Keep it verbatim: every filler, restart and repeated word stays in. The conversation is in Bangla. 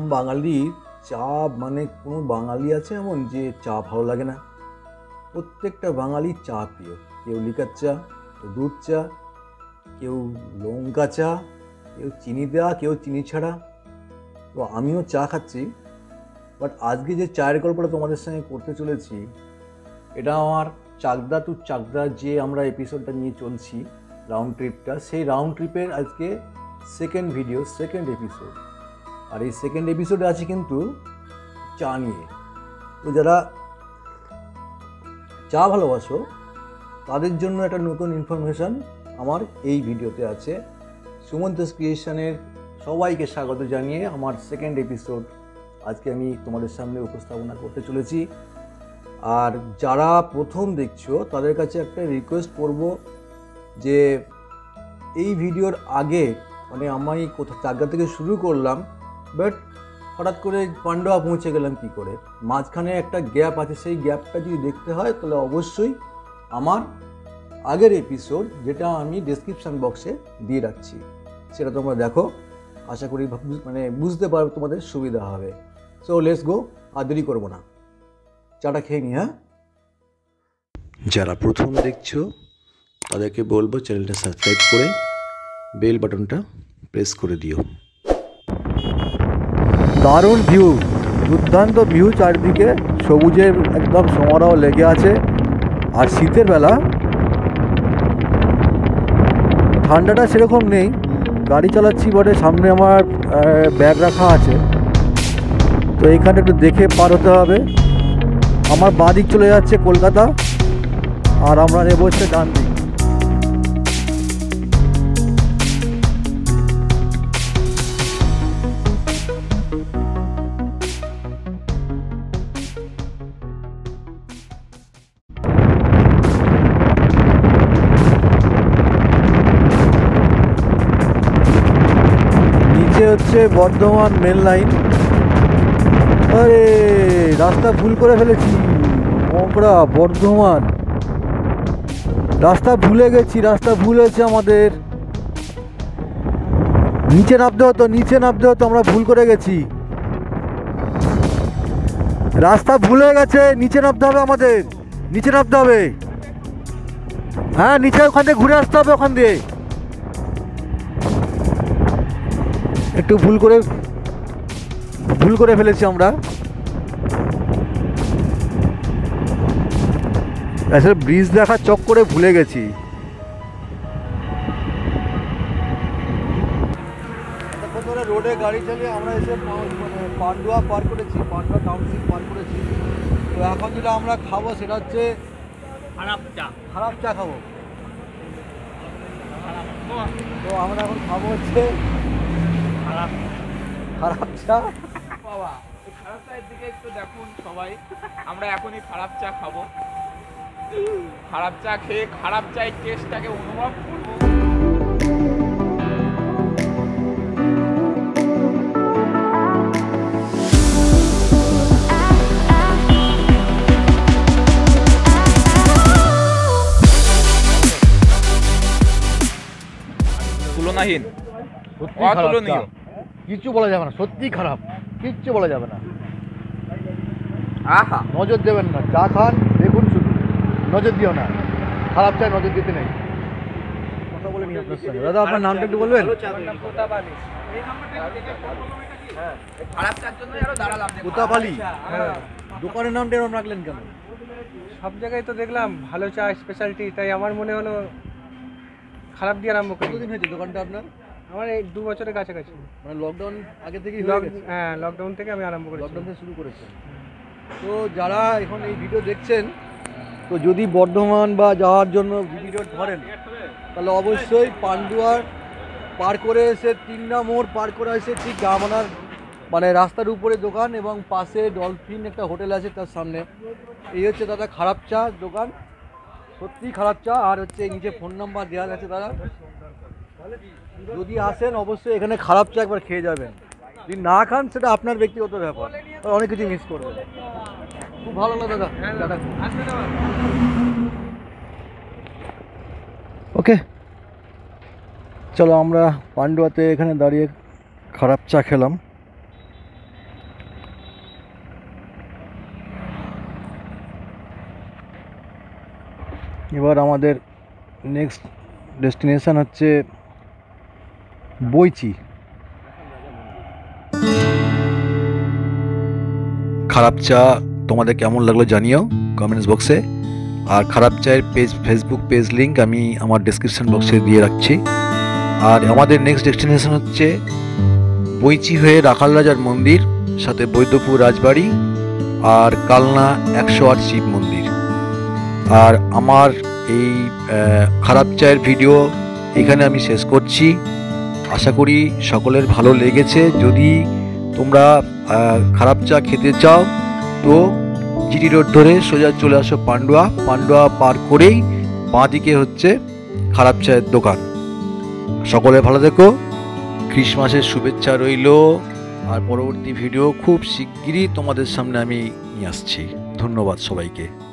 বাঙালির চা মানে কোনো বাঙালি আছে এমন যে চা ভালো লাগে না? প্রত্যেকটা বাঙালি চা প্রিয়। কেউ লিকার চা, কেউ দুধ চা, কেউ লঙ্কা চা, কেউ চিনি দেওয়া, কেউ চিনি ছাড়া। তো আমিও চা খাচ্ছি, বাট আজকে যে চায়ের গল্পটা তোমাদের সঙ্গে করতে চলেছি, এটা আমার চাকদা টু চাকদা যে আমরা এপিসোডটা নিয়ে চলছি, রাউন্ড ট্রিপটা, সেই রাউন্ড ট্রিপের আজকে সেকেন্ড ভিডিও, সেকেন্ড এপিসোড। আর এই সেকেন্ড এপিসোডে আছে কিন্তু চা নিয়ে। তো যারা চা ভালোবাসো তাদের জন্য একটা নতুন ইনফরমেশান আমার এই ভিডিওতে আছে। সুমন্তস ক্রিয়েশনের সবাইকে স্বাগত জানিয়ে আমার সেকেন্ড এপিসোড আজকে আমি তোমাদের সামনে উপস্থাপনা করতে চলেছি। আর যারা প্রথম দেখছো তাদের কাছে একটা রিকোয়েস্ট করব যে এই ভিডিওর আগে মানে আমি কোথা চাকদা থেকে শুরু করলাম, বাট হঠাৎ করে পান্ডুয়া পৌঁছে গেলাম কী করে, মাঝখানে একটা গ্যাপ আছে। সেই গ্যাপটা যদি দেখতে হয় তাহলে অবশ্যই আমার আগের এপিসোড, যেটা আমি ডেসক্রিপশান বক্সে দিয়ে রাখছি, সেটা তোমরা দেখো। আশা করি মানে বুঝতে পারবে, তোমাদের সুবিধা হবে। সো লেটস গো, আর দেরি করবো না, চাটা খেয়ে নি। হ্যাঁ, যারা প্রথম দেখছো তাদেরকে বলবো চ্যানেলটা সাবস্ক্রাইব করে বেল বাটনটা প্রেস করে দিও। দারুণ ভিউ, দুর্দান্ত ভিউ, চারিদিকে সবুজের একদম সমারোহ লেগে আছে। আর শীতের বেলা ঠান্ডাটা সেরকম নেই। গাড়ি চালাচ্ছি বটে, সামনে আমার ব্যাগ রাখা আছে, তো এইখানে একটু দেখে পার হতে হবে। আমার বাঁ দিক চলে যাচ্ছে কলকাতা, আর আমরা নেব হচ্ছে ডান দিক। হচ্ছে বর্ধমান মেন লাইন। আরে রাস্তা ভুল করে ফেলেছি, মকড়া বর্ধমান রাস্তা ভুলে গেছি, রাস্তা ভুল হয়েছে আমাদের। নিচে নামতে হতো, নিচে নামতে হতো, আমরা ভুল করে গেছি, রাস্তা ভুল হয়ে গেছে, নিচে নামতে হবে আমাদের, নিচে নামতে হবে। হ্যাঁ, নিচে ওখান থেকে ঘুরে আসতে হবে, ওখান দিয়ে। একটু ভুল করে ভুল করে ফেলেছি আমরা। আসলে ব্রিজ দেখা চক করে ভুলে গেছি। রোডে গাড়ি চালিয়ে আমরা এসে পান্ডুয়া পার করেছি, পান্ডুয়া টাউনশিপ পার করেছি। তো এখন যেটা আমরা খাবো সেটা হচ্ছে খারাপ চা, খারাপ চা খাবো। তো আমরা এখন খাবো হচ্ছে খারাপ খারাপ চা। বাবা, এই খারাপ চায়ের দিকে একটু দেখুন সবাই, আমরা এখনই খারাপ চা খাবো। খারাপ চা খেয়ে খারাপ চায়ের টেস্টটাকে অনুভব করবো। তুলনাহীন, অতুলনীয়, কিচ্ছু বলা যাবে না, সত্যি খারাপ, কিচ্ছু বলা যাবে না। আহা, নজর দেবেন না, চা খান দেখুন, শুধু নজর দিও না, খারাপ চায় নজর দিতে নেই। কথা বলে নি আপনার সঙ্গে। দাদা, আপনার নামটা একটু বলবেন? কোতাপালি। হ্যাঁ, দোকানের নামটা এরকম রাখলেন কেন? সব জায়গায় তো দেখলাম ভালো চা স্পেশালিটি, তাই আমার মনে হলো খারাপ দিয়ে আরম্ভ করি। কতদিন হয়েছে দোকানটা আপনার? আমার এই দু বছরের কাছাকাছি। মানে লকডাউন আগে থেকেই? হ্যাঁ, লকডাউন থেকে আমি আরম্ভ করি। লকডাউন থেকে শুরু করেছেন। তো যারা এখন এই ভিডিও দেখছেন, তো যদি বর্ধমান বা যাওয়ার জন্য ভিডিও ধরেন, তাহলে অবশ্যই পান্ডুয়ার পার করে এসে তিনটা মোড় পার করে এসে ঠিক গামানার মানে রাস্তার উপরে দোকান, এবং পাশে ডলফিন একটা হোটেল আছে তার সামনে। এই হচ্ছে দাদা খারাপ চা দোকান, সত্যি খারাপ চা। আর হচ্ছে নিচে ফোন নাম্বার দেওয়া আছে দাদা, যদি আসেন অবশ্যই এখানে খারাপ চা একবার খেয়ে যাবেন। যদি না খান সেটা আপনার ব্যক্তিগত ব্যাপার, অনেক কিছু মিস করবেন। খুব ভালো লাগলো দাদা, দাদা। ওকে, চলো আমরা পান্ডুয়াতে এখানে দাঁড়িয়ে খারাপ চা খেলাম। এবার আমাদের নেক্সট ডেস্টিনেশন হচ্ছে বইচি। খারাপ চা তোমাদের কেমন লাগলো জানিও কমেন্টস বক্সে। আর খারাপ চায়ের পেজ ফেসবুক পেজ লিঙ্ক আমি আমার ডেসক্রিপশন বক্সে দিয়ে রাখছি। আর আমাদের নেক্সট ডেস্টিনেশন হচ্ছে বইচি হয়ে রাখাল রাজার মন্দির, সাথে বৈদ্যপুর রাজবাড়ি আর কালনা একশো আট শিব মন্দির। আর আমার এই খারাপ চায়ের ভিডিও এখানে আমি শেষ করছি। আশা করি সকলের ভালো লেগেছে। যদি তোমরা খারাপ চা খেতে চাও তো জিটি রোড ধরে সোজা চলে আসো পান্ডুয়া। পান্ডুয়া পার করেই বাঁ দিকে হচ্ছে খারাপ চায়ের দোকান। সকলে ভালো থেকো, ক্রিসমাসের শুভেচ্ছা রইল। আর পরবর্তী ভিডিও খুব শিগগিরই তোমাদের সামনে আমি নিয়ে আসছি। ধন্যবাদ সবাইকে।